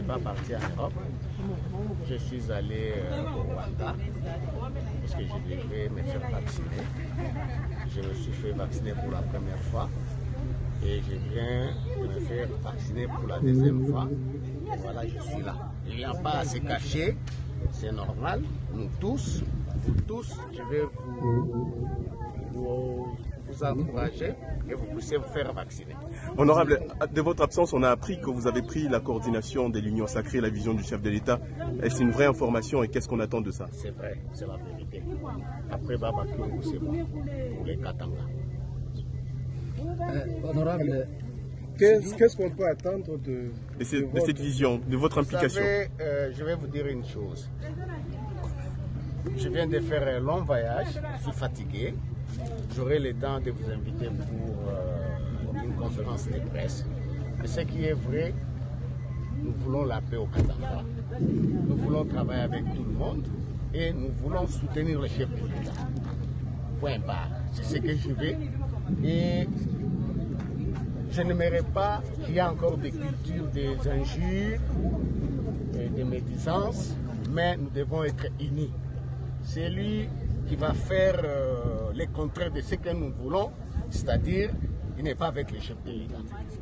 pas parti en Europe. Je suis allé au Rwanda parce que je devais me faire vacciner. Je me suis fait vacciner pour la première fois et je viens de me faire vacciner pour la deuxième fois. Voilà, je suis là. Il n'y a pas à se cacher, c'est normal. Nous tous, vous tous, je vais vous encourager et vous puissiez vous faire vacciner. Honorable, de votre absence, on a appris que vous avez pris la coordination de l'Union sacrée, la vision du chef de l'État. Est-ce une vraie information et qu'est-ce qu'on attend de ça? C'est vrai, c'est la vérité. Après Baba Kyungu, c'est moi, pour les Katanga. Honorable, qu'est-ce qu'on peut attendre de cette vision, de votre implication? Vous savez, je vais vous dire une chose. Je viens de faire un long voyage, je suis fatigué. J'aurai le temps de vous inviter pour une conférence de presse. Mais ce qui est vrai, nous voulons la paix au Katanga. Nous voulons travailler avec tout le monde et nous voulons soutenir le chef de l'État. Point barre. C'est ce que je veux. Et je n'aimerais pas qu'il y ait encore des cultures, des injures, des médisances, mais nous devons être unis. C'est lui qui va faire le contraire de ce que nous voulons, c'est-à-dire il n'est pas avec les chefs de l'État.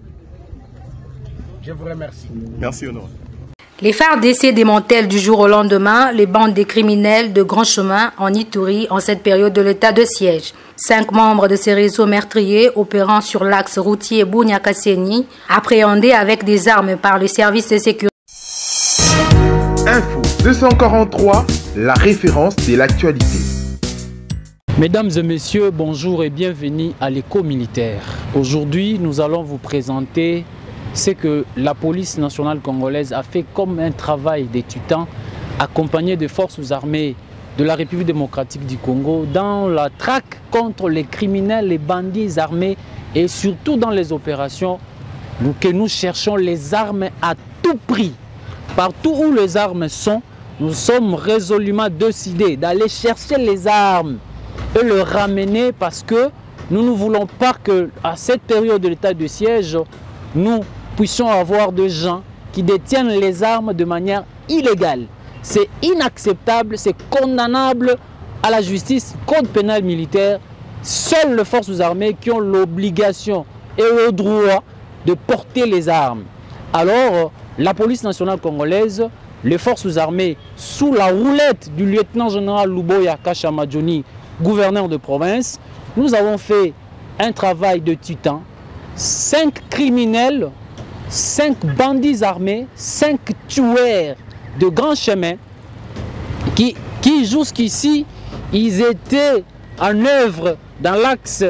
Je vous remercie. Merci, Honorable. Les FARDC démantèlent du jour au lendemain les bandes des criminels de grand chemin en Ituri en cette période de l'état de siège. 5 membres de ces réseaux meurtriers opérant sur l'axe routier Bunia-Kasseni, appréhendés avec des armes par les services de sécurité. Info 243, la référence de l'actualité. Mesdames et messieurs, bonjour et bienvenue à l'écho militaire. Aujourd'hui, nous allons vous présenter ce que la police nationale congolaise a fait comme un travail d'étudiant accompagné des forces armées de la République démocratique du Congo dans la traque contre les criminels, les bandits armés et surtout dans les opérations que nous cherchons les armes à tout prix. Partout où les armes sont, nous sommes résolument décidés d'aller chercher les armes et le ramener parce que nous ne voulons pas qu'à cette période de l'état de siège, nous puissions avoir des gens qui détiennent les armes de manière illégale. C'est inacceptable, c'est condamnable à la justice, code pénal militaire. Seules les forces armées qui ont l'obligation et le droit de porter les armes. Alors, la police nationale congolaise, les forces armées, sous la roulette du lieutenant-général Luboya Kashamadjoni, gouverneur de province, nous avons fait un travail de titan. 5 criminels, 5 bandits armés, 5 tueurs de grands chemins qui jusqu'ici, ils étaient en œuvre dans l'axe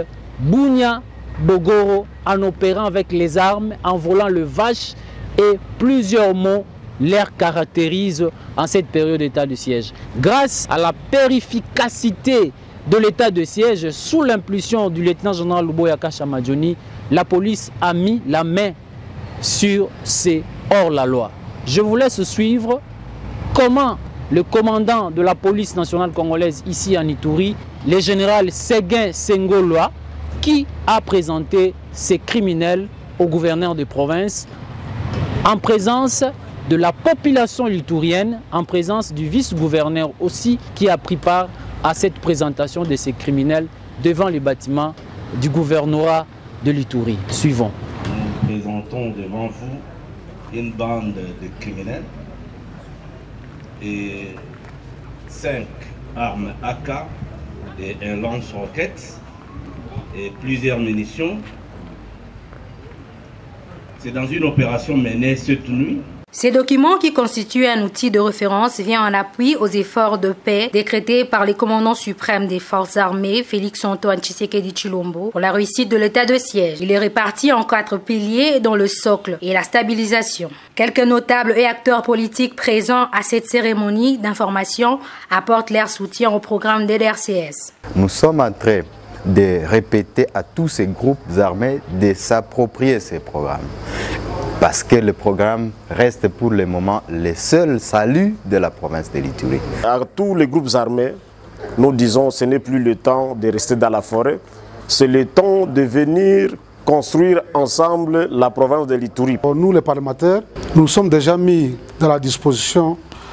Bunia-Bogoro en opérant avec les armes, en volant le vache et plusieurs mots les caractérisent en cette période d'état de siège. Grâce à la périficacité de l'état de siège, sous l'impulsion du lieutenant-général Luboya Kashamadjoni, la police a mis la main sur ces hors-la-loi. Je vous laisse suivre comment le commandant de la police nationale congolaise ici en Ituri, le général Séguin Sengolwa, qui a présenté ces criminels au gouverneur de province en présence de la population litourienne, en présence du vice-gouverneur aussi qui a pris part à cette présentation de ces criminels devant les bâtiments du gouvernorat de l'Ituri. Suivons. Nous présentons devant vous une bande de criminels et 5 armes AK et un lance-roquettes et plusieurs munitions. C'est dans une opération menée cette nuit. Ces documents qui constituent un outil de référence viennent en appui aux efforts de paix décrétés par les commandants suprêmes des forces armées, Félix-Antoine Tshisekedi Tshilombo, pour la réussite de l'état de siège. Il est réparti en 4 piliers dont le socle et la stabilisation. Quelques notables et acteurs politiques présents à cette cérémonie d'information apportent leur soutien au programme DDRCS. Nous sommes en train de répéter à tous ces groupes armés de s'approprier ces programmes. Parce que le programme reste pour le moment le seul salut de la province de l'Ituri. À tous les groupes armés, nous disons que ce n'est plus le temps de rester dans la forêt, c'est le temps de venir construire ensemble la province de l'Ituri. Nous, les parlementaires, nous sommes déjà mis dans la disposition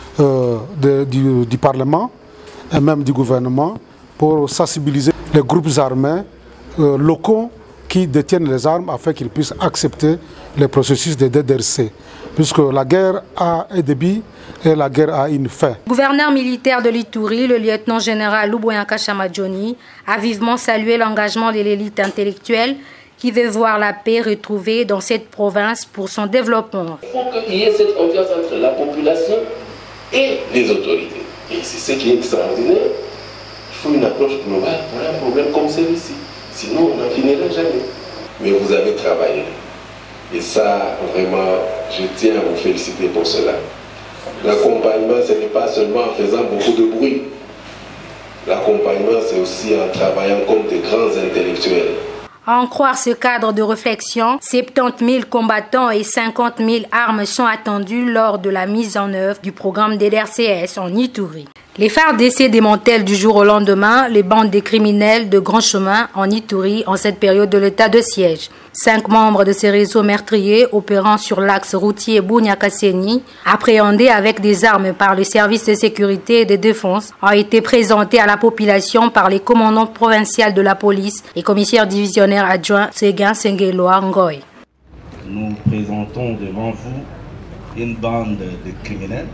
du Parlement et même du gouvernement pour sensibiliser les groupes armés locaux qui détiennent les armes afin qu'ils puissent accepter le processus de DDRC. Puisque la guerre a un début et la guerre a une fin. Le gouverneur militaire de l'Ituri, le lieutenant-général Luboyanka Chamadjoni, a vivement salué l'engagement de l'élite intellectuelle qui veut voir la paix retrouvée dans cette province pour son développement. Il faut qu'il y ait cette confiance entre la population et les autorités. Et c'est ce qui est extraordinaire. Il faut une approche globale pour un problème comme celui-ci. Sinon, on n'en finira jamais. Mais vous avez travaillé. Et ça, vraiment, je tiens à vous féliciter pour cela. L'accompagnement, ce n'est pas seulement en faisant beaucoup de bruit. L'accompagnement, c'est aussi en travaillant comme des grands intellectuels. À en croire ce cadre de réflexion, 70 000 combattants et 50 000 armes sont attendus lors de la mise en œuvre du programme DDRCS en Ituri. Les FARDC démantèlent du jour au lendemain les bandes des criminels de grand chemin en Ituri en cette période de l'état de siège. 5 membres de ces réseaux meurtriers opérant sur l'axe routier Bunia-Kasseni, appréhendés avec des armes par les services de sécurité et de défense, ont été présentés à la population par les commandants provinciaux de la police et commissaires divisionnaires adjoints Seguin Sengeloa Ngoy. Nous présentons devant vous une bande de criminels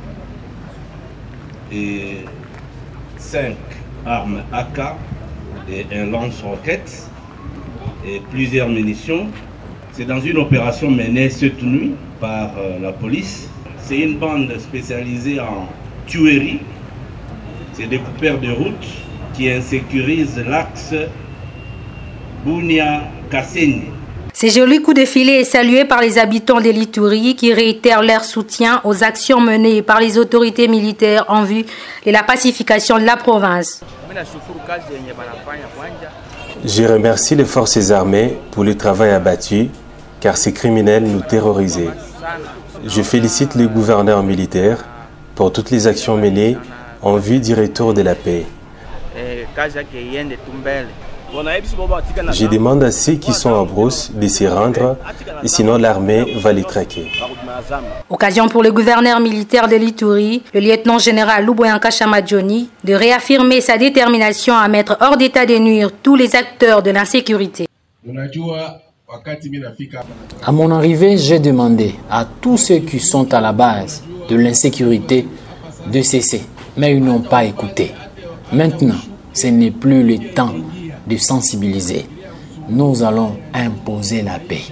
et 5 armes AK et un lance-roquettes et plusieurs munitions. C'est dans une opération menée cette nuit par la police. C'est une bande spécialisée en tuerie. C'est des coupeurs de route qui insécurisent l'axe Bunia-Kasseni. Ces jolis coups de filet est salué par les habitants de l'Ituri qui réitèrent leur soutien aux actions menées par les autorités militaires en vue de la pacification de la province. Je remercie les forces armées pour le travail abattu, car ces criminels nous terrorisaient. Je félicite le gouverneur militaire pour toutes les actions menées en vue du retour de la paix. Je demande à ceux qui sont en brousse de se rendre, et sinon l'armée va les traquer. Occasion pour le gouverneur militaire de l'Ituri, le lieutenant-général Luboyanka Chamadjoni, de réaffirmer sa détermination à mettre hors d'état de nuire tous les acteurs de l'insécurité. À mon arrivée, j'ai demandé à tous ceux qui sont à la base de l'insécurité de cesser, mais ils n'ont pas écouté. Maintenant, ce n'est plus le temps de sensibiliser. Nous allons imposer la paix.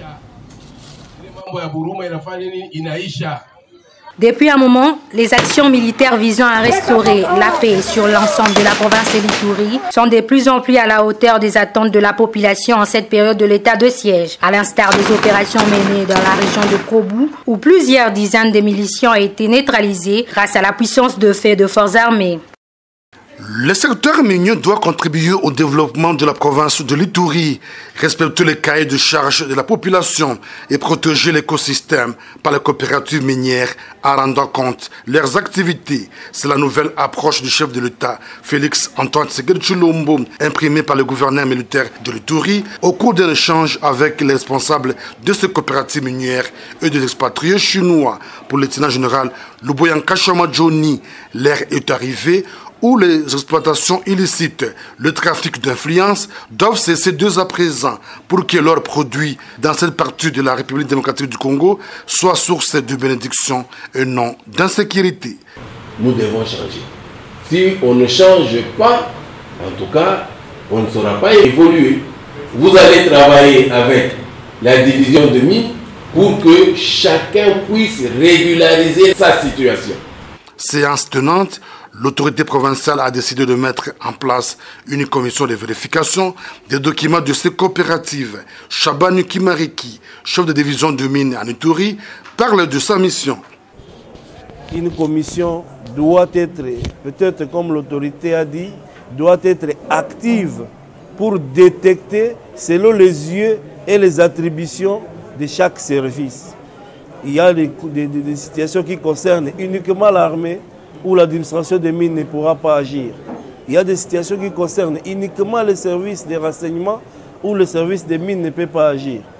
Depuis un moment, les actions militaires visant à restaurer la paix sur l'ensemble de la province de l'Ituri sont de plus en plus à la hauteur des attentes de la population en cette période de l'état de siège, à l'instar des opérations menées dans la région de Kobu, où plusieurs dizaines de miliciens ont été neutralisés grâce à la puissance de feu de forces armées. Le secteur minier doit contribuer au développement de la province de l'Ituri, respecter les cahiers de charge de la population et protéger l'écosystème par les coopératives minières en rendant compte leurs activités. C'est la nouvelle approche du chef de l'État, Félix Antoine Tshisekedi Tshilombo, imprimée par le gouverneur militaire de l'Ituri au cours d'un échange avec les responsables de ces coopératives minières et des expatriés chinois. Pour le lieutenant général Luboyanka Chamadjoni, l'ère est arrivée où les exploitations illicites, le trafic d'influence doivent cesser dès à présent pour que leurs produits dans cette partie de la République démocratique du Congo soient source de bénédiction et non d'insécurité. Nous devons changer. Si on ne change pas, en tout cas, on ne saura pas évoluer. Vous allez travailler avec la division de mines pour que chacun puisse régulariser sa situation. Séance tenante, l'autorité provinciale a décidé de mettre en place une commission de vérification des documents de ces coopératives. Chabani Kimariki, chef de division de mines en Ituri, parle de sa mission. Une commission doit être, peut-être comme l'autorité a dit, doit être active pour détecter selon les yeux et les attributions de chaque service. Il y a des situations qui concernent uniquement l'armée, où l'administration des mines ne pourra pas agir. Il y a des situations qui concernent uniquement les services de renseignement où le service des mines ne peut pas agir.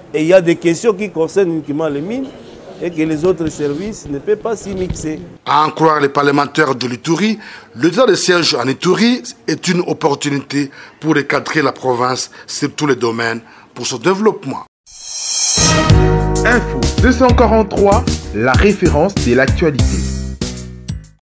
Et il y a des questions qui concernent uniquement les mines et que les autres services ne peuvent pas s'y mixer. À en croire les parlementaires de l'Ituri, l'état de siège en Ituri est une opportunité pour recadrer la province sur tous les domaines pour son développement. Info 243, la référence de l'actualité.